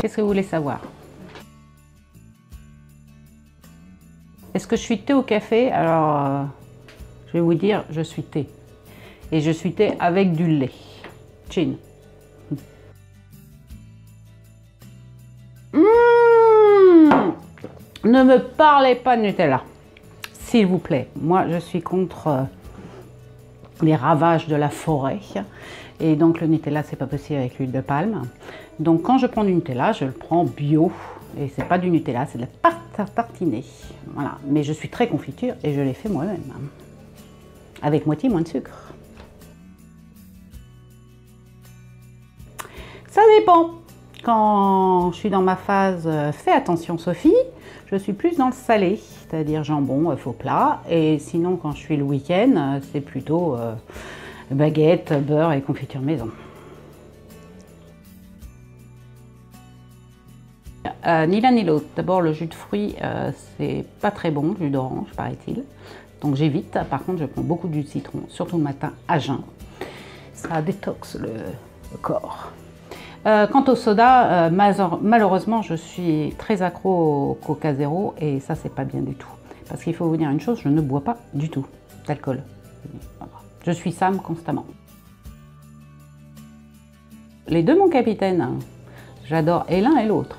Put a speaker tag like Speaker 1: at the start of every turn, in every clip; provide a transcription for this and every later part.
Speaker 1: qu'est-ce que vous voulez savoir? Est-ce que je suis thé au café? Alors, je vais vous dire, je suis thé. Et je suis thé avec du lait. Chin. Ne me parlez pas de Nutella, s'il vous plaît. Moi, je suis contre les ravages de la forêt. Et donc, le Nutella, c'est pas possible avec l'huile de palme. Donc, quand je prends du Nutella, je le prends bio. Et c'est pas du Nutella, c'est de la pâte à tartiner. Voilà. Mais je suis très confiture et je l'ai fait moi-même. Avec moitié moins de sucre. Ça dépend. Quand je suis dans ma phase fais attention Sophie, je suis plus dans le salé, c'est-à-dire jambon, œuf au plat. Et sinon, quand je suis le week-end, c'est plutôt baguette, beurre et confiture maison. Ni l'un ni l'autre. D'abord, le jus de fruits, c'est pas très bon, le jus d'orange, paraît-il. Donc j'évite. Par contre, je prends beaucoup de jus de citron, surtout le matin à jeun. Ça détoxe le corps. Quant au soda, malheureusement, je suis très accro au Coca Zéro et ça, c'est pas bien du tout. Parce qu'il faut vous dire une chose, je ne bois pas du tout d'alcool. Je suis Sam constamment. Les deux, mon capitaine, j'adore et l'un et l'autre.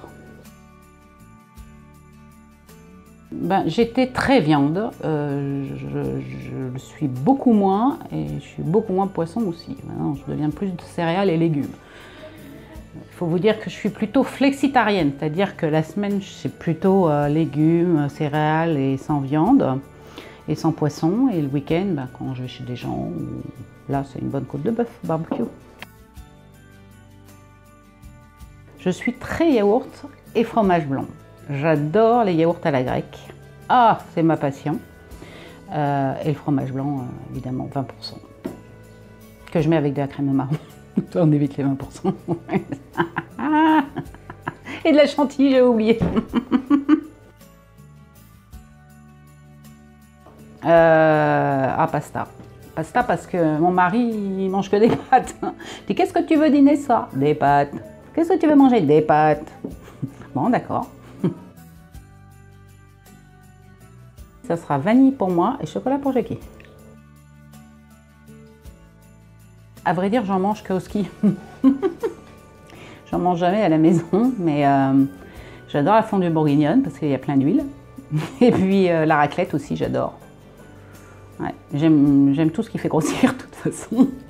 Speaker 1: Ben, j'étais très viande, je le suis beaucoup moins et je suis beaucoup moins poisson aussi. Maintenant, je deviens plus de céréales et légumes. Il faut vous dire que je suis plutôt flexitarienne, c'est-à-dire que la semaine, c'est plutôt légumes, céréales et sans viande et sans poisson. Et le week-end, ben, quand je vais chez des gens, là, c'est une bonne côte de bœuf barbecue. Je suis très yaourt et fromage blanc. J'adore les yaourts à la grecque. Ah, c'est ma passion. Et le fromage blanc, évidemment, 20%. Que je mets avec de la crème marron. On évite les 20%. Et de la chantilly, j'ai oublié. Pasta. Pasta parce que mon mari, il mange que des pâtes. Je dis, qu'est-ce que tu veux dîner ça? Des pâtes. Qu'est-ce que tu veux manger? Des pâtes. Bon, d'accord. Ça sera vanille pour moi et chocolat pour Jackie. À vrai dire, j'en mange qu'au ski. J'en mange jamais à la maison, mais j'adore la fondue bourguignonne parce qu'il y a plein d'huile. Et puis la raclette aussi, j'adore. Ouais, j'aime tout ce qui fait grossir de toute façon.